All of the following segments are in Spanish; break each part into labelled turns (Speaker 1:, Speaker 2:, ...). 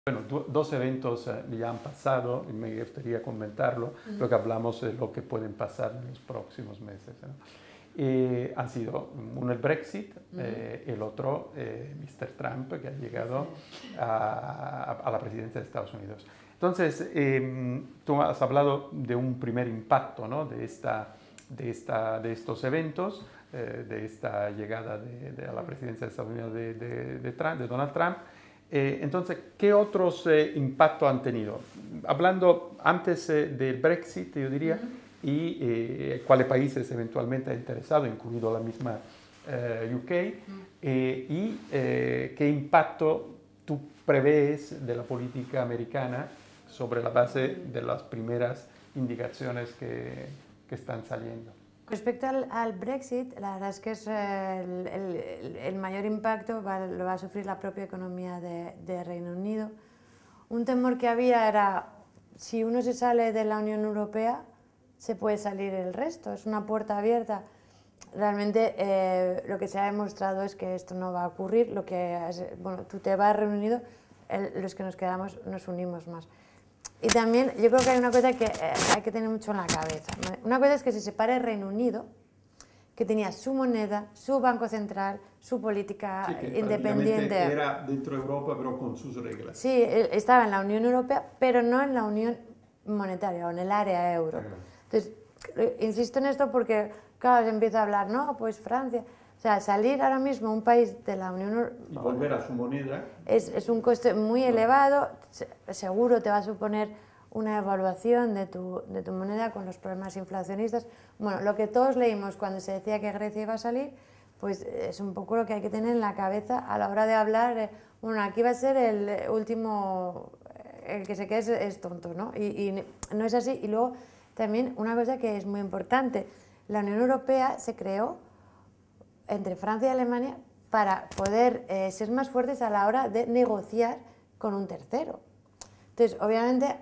Speaker 1: Bueno, dos eventos ya han pasado y me gustaría comentarlo, lo que hablamos de lo que pueden pasar en los próximos meses, ¿no? Han sido uno el Brexit, el otro Mr. Trump, que ha llegado a la presidencia de Estados Unidos. Entonces, tú has hablado de un primer impacto, ¿no? de estos eventos, de esta llegada a la presidencia de Estados Unidos de Donald Trump. Entonces, ¿qué otros impactos han tenido? Hablando antes del Brexit, yo diría, y cuáles países eventualmente han interesado, incluido la misma UK, y qué impacto tú prevés de la política americana sobre la base de las primeras indicaciones que están saliendo.
Speaker 2: Respecto al Brexit, la verdad es que es el mayor impacto lo va a sufrir la propia economía de Reino Unido. Un temor que había era, si uno se sale de la Unión Europea, se puede salir el resto, es una puerta abierta. Realmente lo que se ha demostrado es que esto no va a ocurrir. Bueno, tú te vas al Reino Unido, los que nos quedamos nos unimos más. Y también yo creo que hay una cosa que hay que tener mucho en la cabeza. Una cosa es que se separe el Reino Unido, que tenía su moneda, su banco central, su política independiente.
Speaker 1: Era dentro de Europa, pero con sus reglas.
Speaker 2: Sí, estaba en la Unión Europea, pero no en la Unión Monetaria o en el área euro. Entonces, insisto en esto porque, claro, se empieza a hablar, no, pues Francia. O sea, salir ahora mismo un país de la Unión Europea
Speaker 1: y volver a su moneda
Speaker 2: es un coste muy elevado, seguro te va a suponer una evaluación de tu moneda con los problemas inflacionistas. Bueno, lo que todos leímos cuando se decía que Grecia iba a salir, pues es un poco lo que hay que tener en la cabeza a la hora de hablar, bueno, aquí va a ser el último, el que se quede es tonto, ¿no? Y no es así. Y luego también una cosa que es muy importante, la Unión Europea se creó entre Francia y Alemania para poder ser más fuertes a la hora de negociar con un tercero. Entonces, obviamente,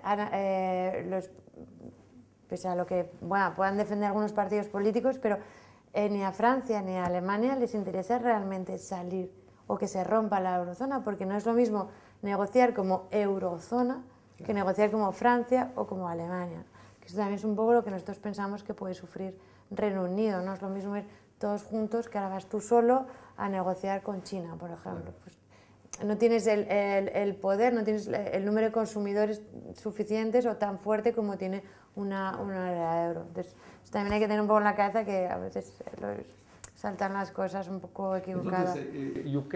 Speaker 2: pese a lo que puedan defender algunos partidos políticos, pero ni a Francia ni a Alemania les interesa realmente salir o que se rompa la eurozona, porque no es lo mismo negociar como eurozona que negociar como Francia o como Alemania. Que eso también es un poco lo que nosotros pensamos que puede sufrir Reino Unido. No es lo mismo ir todos juntos que ahora vas tú solo a negociar con China, por ejemplo. Pues no tienes el poder, no tienes el número de consumidores suficientes o tan fuerte como tiene una área euro. Entonces, también hay que tener un poco en la cabeza que a veces saltan las cosas un poco equivocadas.
Speaker 1: Entonces, UK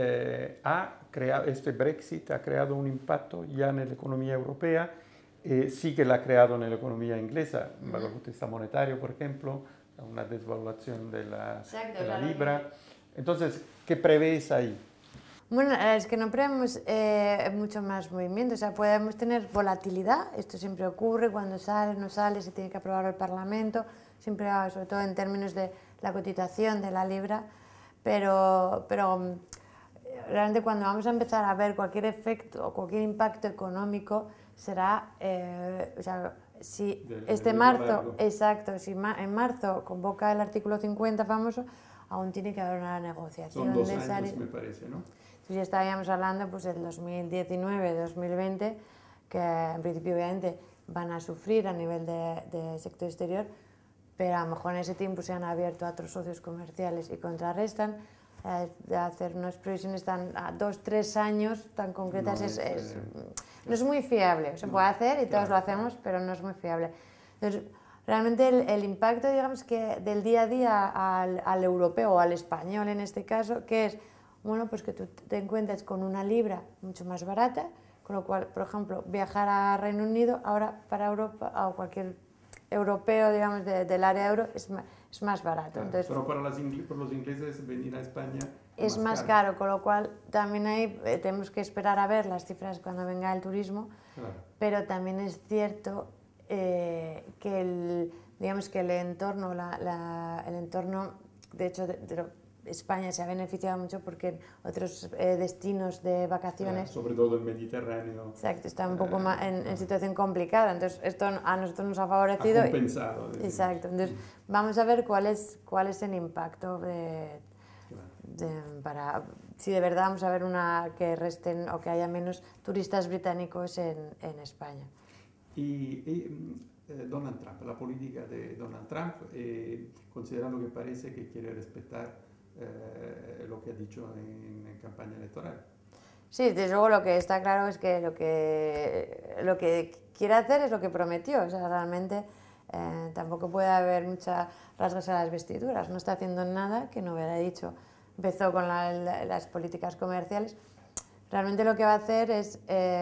Speaker 1: ha creado, este Brexit ha creado un impacto ya en la economía europea, sí que la ha creado en la economía inglesa, bajo el punto de vista monetario, por ejemplo, una desvaluación de la libra. Entonces, ¿qué prevés ahí?
Speaker 2: Bueno, es que no prevemos mucho más movimiento, o sea, podemos tener volatilidad, esto siempre ocurre cuando sale, no sale, se tiene que aprobar el Parlamento, siempre, sobre todo en términos de la cotización de la libra, pero realmente cuando vamos a empezar a ver cualquier efecto o cualquier impacto económico será, o sea, si este marzo, exacto, si en marzo convoca el artículo 50 famoso, aún tiene que haber una negociación.
Speaker 1: Son 2 años, me parece, ¿no?
Speaker 2: Si ya estaríamos hablando pues del 2019-2020, que en principio obviamente van a sufrir a nivel de sector exterior, pero a lo mejor en ese tiempo se han abierto a otros socios comerciales y contrarrestan. De hacer unas previsiones a 2-3 años tan concretas no es muy fiable. Se puede hacer y todos lo hacemos, pero no es muy fiable. Entonces, realmente el impacto, digamos, que del día a día al europeo o al español en este caso, que es, bueno, pues que tú te encuentres con una libra mucho más barata, con lo cual, por ejemplo, viajar a Reino Unido ahora para Europa o cualquier europeo, digamos, del área euro es más barato.
Speaker 1: Claro,
Speaker 2: entonces,
Speaker 1: pero para los ingleses venir a España
Speaker 2: es más caro, con lo cual también ahí tenemos que esperar a ver las cifras cuando venga el turismo, claro. Pero también es cierto que digamos que el entorno, de hecho, España se ha beneficiado mucho porque en otros destinos de vacaciones,
Speaker 1: sobre todo el Mediterráneo,
Speaker 2: exacto, está un poco más en situación complicada, entonces esto a nosotros nos ha favorecido.
Speaker 1: Ha compensado.
Speaker 2: Exacto, entonces vamos a ver cuál es el impacto si de verdad vamos a ver que resten o que haya menos turistas británicos en España.
Speaker 1: Donald Trump, la política de Donald Trump, considerando que parece que quiere respetar lo que ha dicho en campaña electoral.
Speaker 2: Sí, desde luego lo que está claro es que lo que quiere hacer es lo que prometió. O sea, realmente tampoco puede haber muchas rasgos a las vestiduras. No está haciendo nada que no hubiera dicho. Empezó con las políticas comerciales. Realmente lo que va a hacer es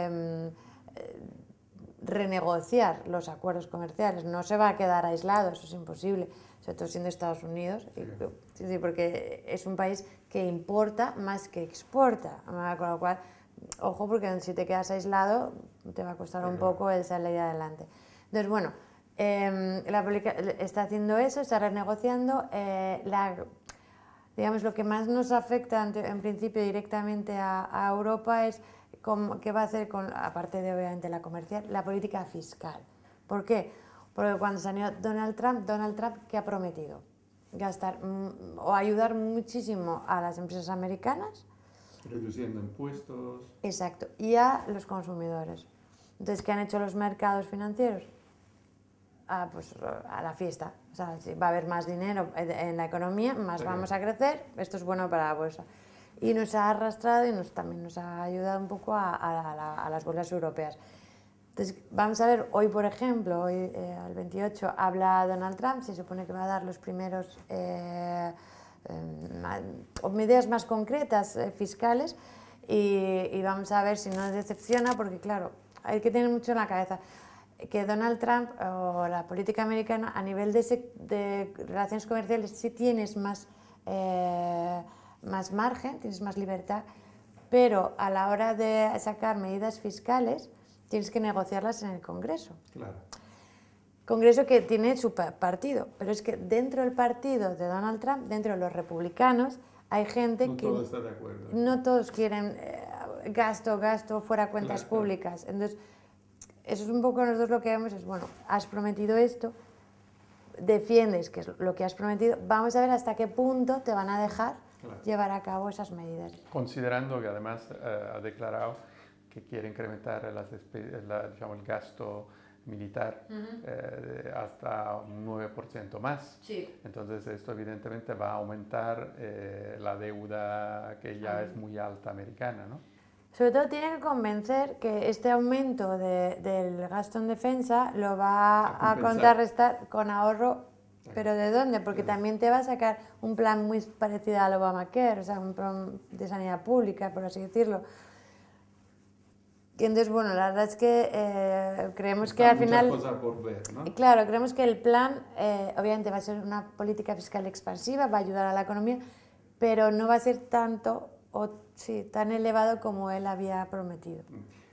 Speaker 2: renegociar los acuerdos comerciales. No se va a quedar aislado, eso es imposible, sobre todo siendo Estados Unidos, sí, porque es un país que importa más que exporta, con lo cual, ojo, porque si te quedas aislado te va a costar un poco el salir adelante. Entonces, bueno, la política está haciendo eso, está renegociando. Digamos, lo que más nos afecta en principio directamente a Europa es qué va a hacer, aparte de obviamente la comercial, la política fiscal. ¿Por qué? Porque cuando salió Donald Trump, ¿qué ha prometido? Gastar o ayudar muchísimo a las empresas americanas.
Speaker 1: Reduciendo impuestos.
Speaker 2: Exacto, y a los consumidores. Entonces, ¿qué han hecho los mercados financieros? Pues a la fiesta. O sea, si va a haber más dinero en la economía, más vamos a crecer, esto es bueno para la bolsa. Y nos ha arrastrado y también nos ha ayudado un poco a las bolsas europeas. Entonces, vamos a ver, hoy por ejemplo, hoy el 28 habla Donald Trump, se supone que va a dar los primeros medidas más concretas fiscales y vamos a ver si nos decepciona, porque claro, hay que tener mucho en la cabeza que Donald Trump o la política americana a nivel de relaciones comerciales sí tienes más margen, tienes más libertad, pero a la hora de sacar medidas fiscales tienes que negociarlas en el Congreso.
Speaker 1: Claro.
Speaker 2: Congreso que tiene su partido, pero es que dentro del partido de Donald Trump, dentro de los republicanos, hay gente
Speaker 1: no
Speaker 2: que
Speaker 1: todos están de acuerdo.
Speaker 2: No todos quieren gasto, fuera cuentas públicas. Entonces, eso es un poco nosotros lo que vemos, es, bueno, has prometido esto, defiendes que es lo que has prometido, vamos a ver hasta qué punto te van a dejar llevar a cabo esas medidas.
Speaker 1: Considerando que además ha declarado que quiere incrementar el gasto militar hasta un 9% más.
Speaker 2: Sí.
Speaker 1: Entonces esto evidentemente va a aumentar la deuda que ya es muy alta americana, ¿no?
Speaker 2: Sobre todo tiene que convencer que este aumento del gasto en defensa lo va a contrarrestar con ahorro. ¿Pero de dónde? Porque también te va a sacar un plan muy parecido al Obamacare, o sea, un plan de sanidad pública, por así decirlo. Y entonces, bueno, la verdad es que creemos que al final...
Speaker 1: Muchas cosas por ver, ¿no?
Speaker 2: Claro, creemos que el plan, obviamente, va a ser una política fiscal expansiva, va a ayudar a la economía, pero no va a ser tan elevado como él había prometido.